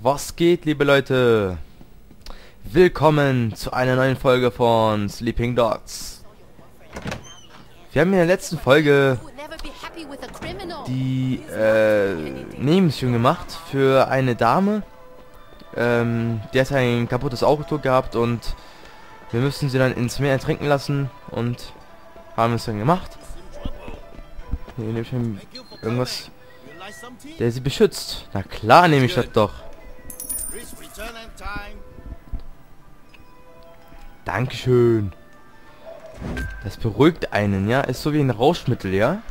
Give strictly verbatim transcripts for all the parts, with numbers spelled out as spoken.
Was geht, liebe Leute? Willkommen zu einer neuen Folge von Sleeping Dogs. Wir haben in der letzten Folge die äh, Nebenmission gemacht für eine Dame. Ähm, die hat ein kaputtes Auto gehabt und wir müssen sie dann ins Meer ertrinken lassen und haben es dann gemacht. Hier nehme ich irgendwas, der sie beschützt. Na klar, nehme ich das doch. Dankeschön. Das beruhigt einen, ja? Ist so wie ein Rauschmittel, ja?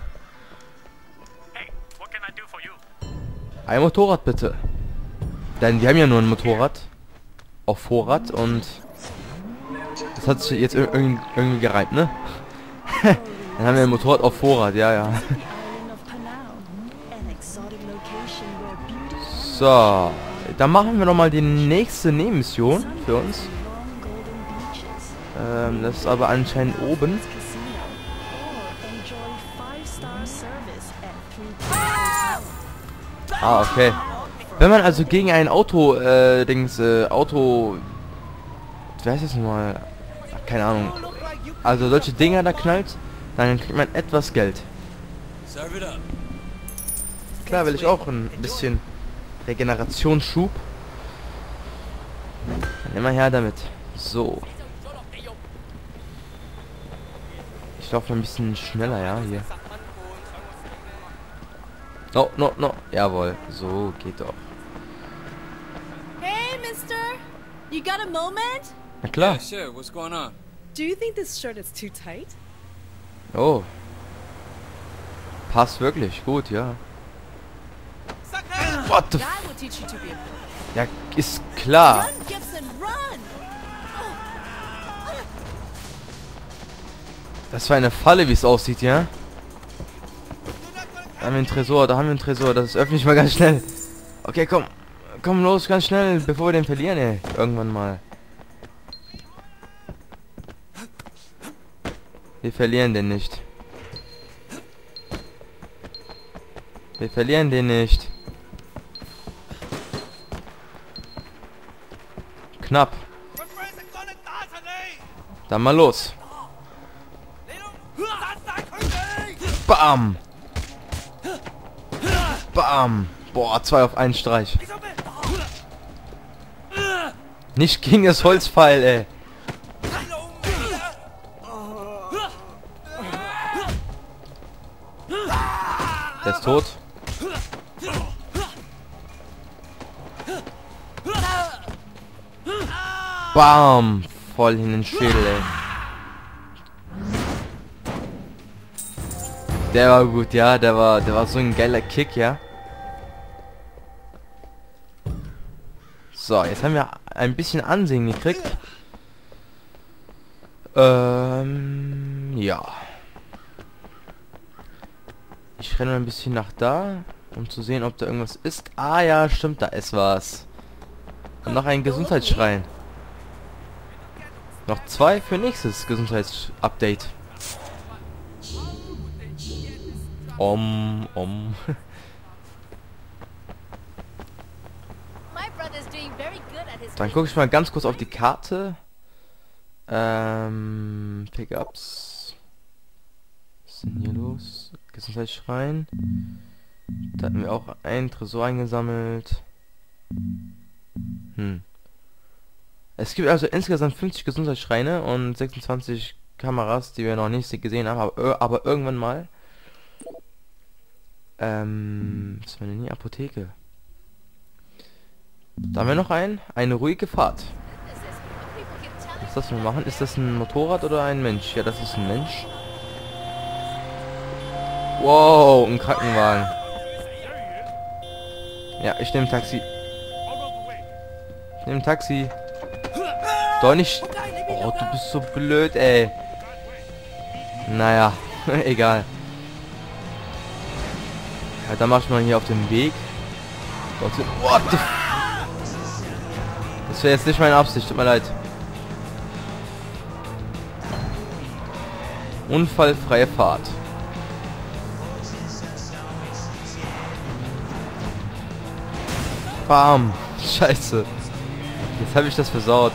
Ein Motorrad bitte. Denn wir haben ja nur ein Motorrad auf Vorrat und das hat sich jetzt irgendwie, irgendwie gereimt, ne? Dann haben wir ein Motorrad auf Vorrat, ja, ja. So, dann machen wir noch mal die nächste Nebenmission für uns. Ähm, das ist aber anscheinend oben. Ah, okay. Wenn man also gegen ein Auto, äh, Dings, äh, Auto... Wie heißt das nochmal? Keine Ahnung. Also solche Dinger da knallt, dann kriegt man etwas Geld. Klar will ich auch ein bisschen Regenerationsschub. Dann immer her damit. So. Ich laufe ein bisschen schneller, ja, hier. No, no, no. Jawohl. So, geht doch. Hey, Mister! You got a moment? Na klar. Yeah, sure. What's going on? Do you think this shirt is too tight? Oh. Passt wirklich. Gut, ja. What the f... That will teach you to be a Ja, ist klar. Run, Gibson, run! Das war eine Falle, wie es aussieht, ja? Da haben wir einen Tresor, da haben wir einen Tresor. Das öffne ich mal ganz schnell. Okay, komm. Komm los, ganz schnell, bevor wir den verlieren, ey. Irgendwann mal. Wir verlieren den nicht. Wir verlieren den nicht. Knapp. Dann mal los. Bam. Bam. Boah, zwei auf einen Streich. Nicht gegen das Holzpfeil, ey. Der ist tot. Bam. Voll in den Schädel, ey. Der war gut, ja. Der war, der war so ein geiler Kick, ja. So, jetzt haben wir ein bisschen Ansehen gekriegt. Ähm, ja. Ich renne ein bisschen nach da, um zu sehen, ob da irgendwas ist. Ah ja, stimmt, da ist was. Und noch ein Gesundheitsschrein. Noch zwei für nächstes Gesundheitsupdate. Om, om. Dann gucke ich mal ganz kurz auf die Karte. Ähm, Pickups. Was ist denn hier los? Gesundheitsschrein. Da hatten wir auch einen Tresor eingesammelt. Hm. Es gibt also insgesamt fünfzig Gesundheitsschreine und sechsundzwanzig Kameras, die wir noch nicht gesehen haben, aber, aber irgendwann mal. Ähm, was war denn die Apotheke? Da haben wir noch einen. Eine ruhige Fahrt. Was ist das wir machen? Ist das ein Motorrad oder ein Mensch? Ja, das ist ein Mensch. Wow, ein Krankenwagen. Ja, ich nehme Taxi. Ich nehme Taxi. Doch nicht. Oh, du bist so blöd, ey. Naja, egal. Ja, dann mach ich mal hier auf dem Weg. What the f... Das wäre jetzt nicht meine Absicht, tut mir leid. Unfallfreie Fahrt. Bam. Scheiße. Jetzt habe ich das versaut.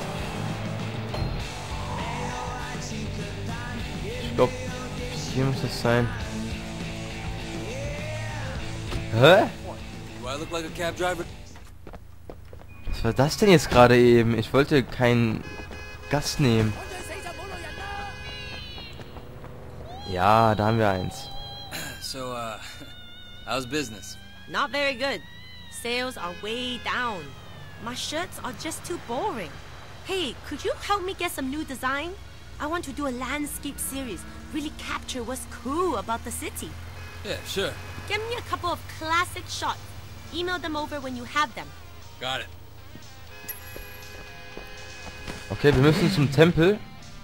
Ich glaube, hier muss das sein. Hä? Was war das denn jetzt gerade eben? Ich wollte keinen Gast nehmen. Ja, da haben wir eins. So, uh, how's business? Not very good. Sales are way down. My shirts are just too boring. Hey, could you help me get some new design? I want to do a landscape series. Really capture what's cool about the city. Yeah, sure. Give me a couple of classic shots. Email them over when you have them. Got it. Okay, wir müssen zum Tempel.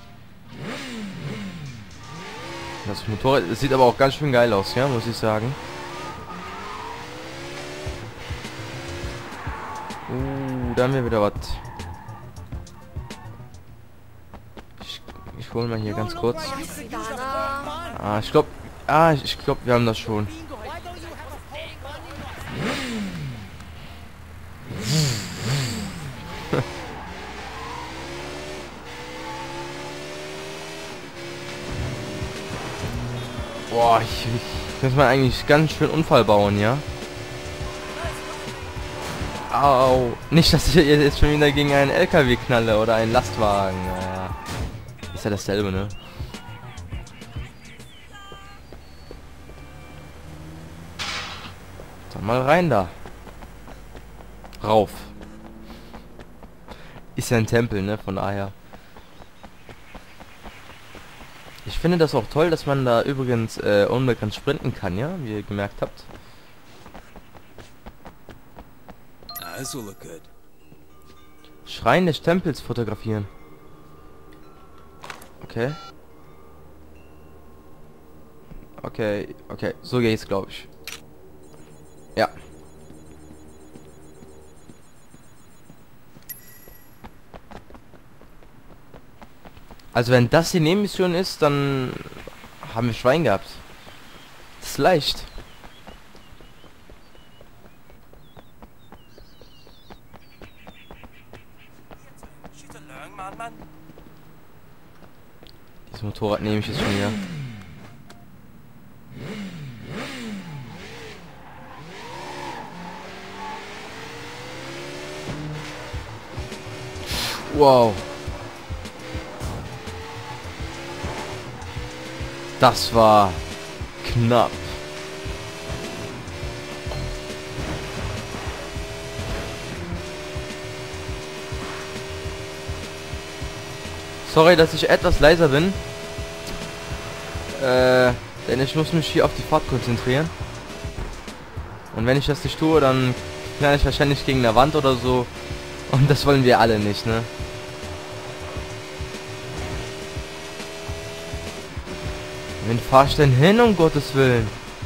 Das Motorrad, das sieht aber auch ganz schön geil aus, ja, muss ich sagen. Uh, da haben wir wieder was. Ich, ich hole mal hier ganz kurz. Ah, ich glaube, ah, ich glaube, wir haben das schon. Boah, ich, ich muss mal eigentlich ganz schön Unfall bauen, ja? Au. Nicht, dass ich jetzt schon wieder gegen einen L K W knalle oder einen Lastwagen. Naja. Ist ja dasselbe, ne? Dann mal rein da. Rauf. Ist ja ein Tempel, ne? Von daher. Ich finde das auch toll, dass man da übrigens äh, unbekannt sprinten kann, ja? Wie ihr gemerkt habt. Ah, this will look good. Schrein des Tempels fotografieren. Okay. Okay, okay. So geht's, glaube ich. Ja. Also wenn das die Nebenmission ist, dann haben wir Schwein gehabt. Das ist leicht. Dieses Motorrad nehme ich jetzt schon wieder. Wow. Das war knapp. Sorry, dass ich etwas leiser bin. Äh, denn ich muss mich hier auf die Fahrt konzentrieren. Und wenn ich das nicht tue, dann knall ich wahrscheinlich gegen eine Wand oder so. Und das wollen wir alle nicht, ne? Wen fahr ich denn hin, um Gottes Willen?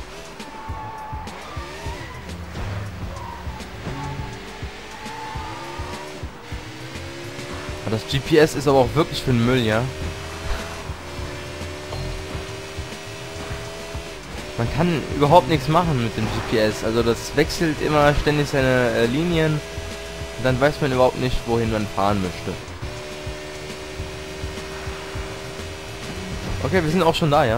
Das G P S ist aber auch wirklich für den Müll, ja? Man kann überhaupt nichts machen mit dem G P S. Also das wechselt immer ständig seine äh, Linien. Und dann weiß man überhaupt nicht, wohin man fahren möchte. Okay, wir sind auch schon da, ja?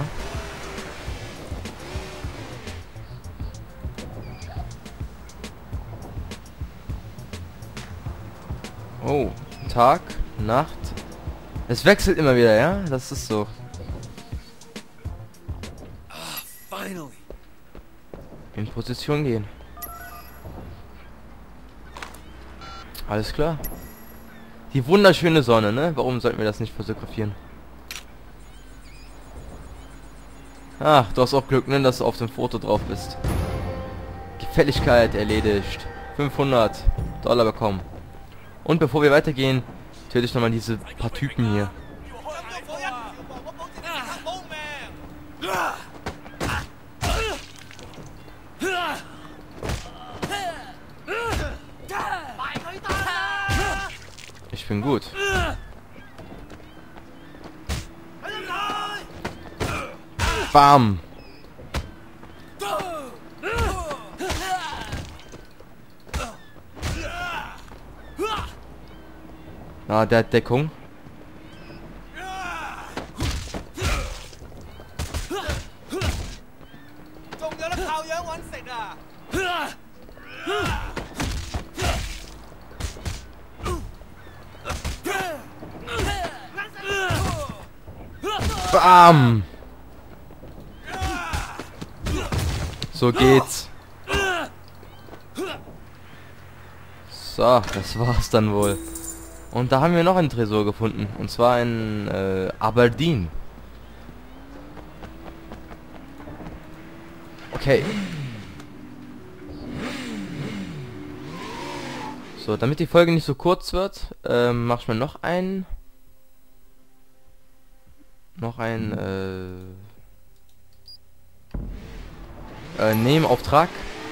Oh, Tag, Nacht. Es wechselt immer wieder, ja? Das ist so. Finally. In Position gehen. Alles klar. Die wunderschöne Sonne, ne? Warum sollten wir das nicht fotografieren? Ach, du hast auch Glück, ne, dass du auf dem Foto drauf bist. Gefälligkeit erledigt. fünfhundert Dollar bekommen. Und bevor wir weitergehen, töte ich nochmal diese paar Typen hier. Ich bin gut. Bam. Ah, der hat Deckung. Bam! So geht's. So, das war's dann wohl. Und da haben wir noch einen Tresor gefunden. Und zwar in äh, Aberdeen. Okay. So, damit die Folge nicht so kurz wird, ähm, mach ich mal noch einen. Noch ein äh, äh, Nebenauftrag.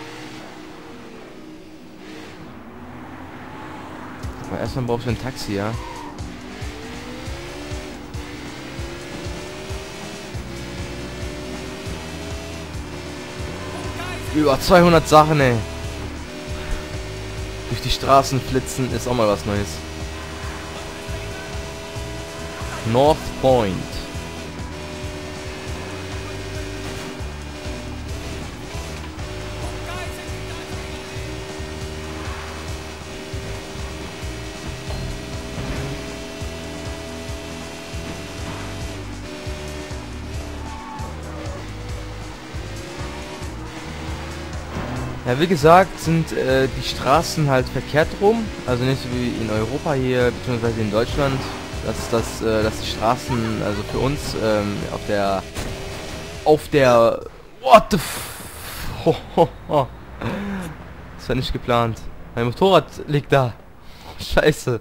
Aber erstmal brauchst du ein Taxi, ja. Über zweihundert Sachen, ey. Durch die Straßen flitzen ist auch mal was Neues. North Point. Ja, wie gesagt, sind äh, die Straßen halt verkehrt rum, also nicht so wie in Europa hier, beziehungsweise in Deutschland, dass, dass, äh, dass die Straßen, also für uns, ähm, auf der, auf der, what the f ho, ho, ho. Das war nicht geplant. Mein Motorrad liegt da. Scheiße.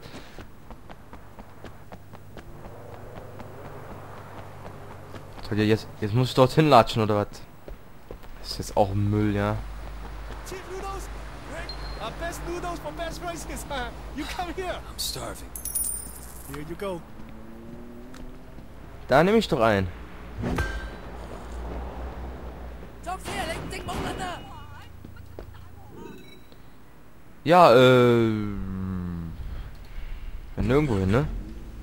Soll ja jetzt, jetzt muss ich dorthin latschen, oder was? Das ist jetzt auch Müll, ja. Cheap noodles? Great. Our best noodles for best prices. You come here. I'm starving. Here you go. Da nehme ich doch ein. Ja, äh... nirgendwo hin, ne?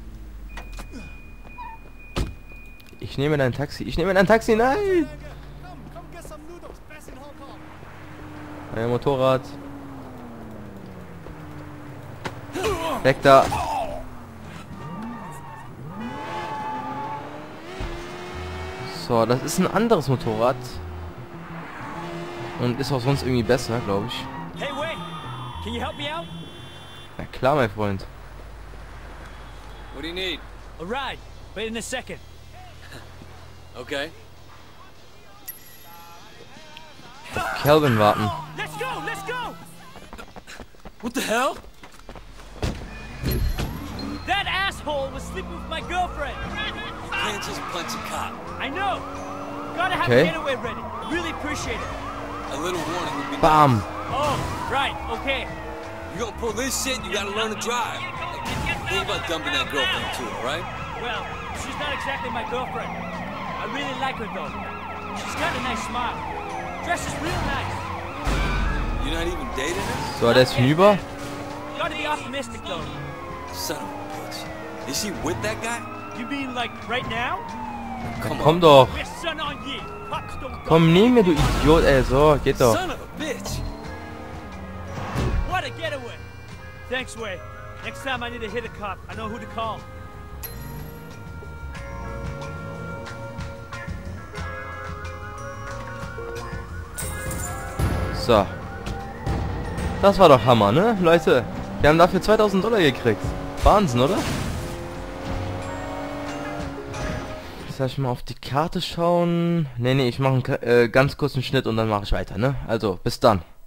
Ich nehme ein Taxi. Ich nehme ein Taxi, nein! Come, come get some noodles. Best in Hong Kong. Ein Motorrad. Weg da. So, das ist ein anderes Motorrad. Und ist auch sonst irgendwie besser, glaube ich. Hey, wait! Can you help me out? Na klar, mein Freund. What do you need? A ride, but in a second. Okay. Calvin warten. Let's go! Let's go! What the hell? That asshole was sleeping with my girlfriend. You can't just punch a cop. I know. Gotta have Okay. a getaway ready. Really appreciate it. A little warning would be Bam. nice. Oh, right. Okay. You gonna pull this shit, you gotta learn to drive. Think about dumping that girlfriend too, alright? Well, she's not exactly my girlfriend. I really like her though. She's got a nice smile. Dresses real nice. You're not even dating her? So, der ist hinüber. Gotta be optimistic though. Son of a bitch. Is she with that guy? You mean like right now? Come Komm on. doch. We're son on ye. Cops don't go. Komm, neben mir, du Idiot, ey. So, geht doch. Son of a bitch. What a getaway. Thanks, Way. Next time I need to hit a cop, I know who to call. So. Das war doch Hammer, ne, Leute? Wir haben dafür zweitausend Dollar gekriegt. Wahnsinn, oder? Jetzt soll ich mal auf die Karte schauen. Ne, ne, ich mache einen äh, ganz kurzen Schnitt und dann mache ich weiter, ne? Also, bis dann.